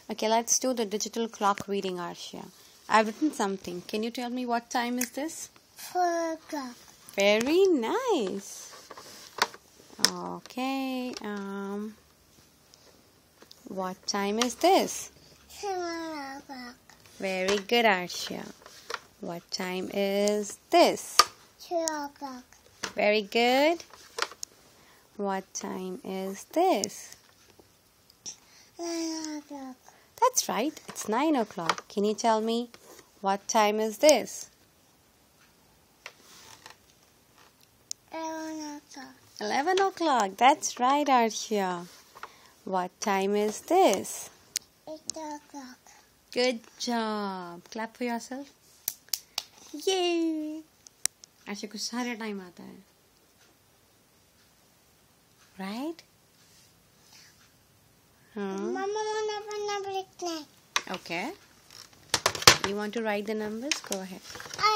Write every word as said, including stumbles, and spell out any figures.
Okay, let's do the digital clock reading, Arshia. I've written something. Can you tell me what time is this? Four o'clock. Very nice. Okay, um, what time is this? Seven o'clock. Very good, Arshia. What time is this? Two o'clock. Very good. What time is this? Nine o'clock. That's right, it's nine o'clock. Can you tell me what time is this? Eleven o'clock. Eleven o'clock. That's right, Arshia. What time is this? Eight o'clock. Good job. Clap for yourself. Yay! Arshia को सारे time आता है. Right? Hmm. Mama wanna break neck. Okay. You want to write the numbers? Go ahead. I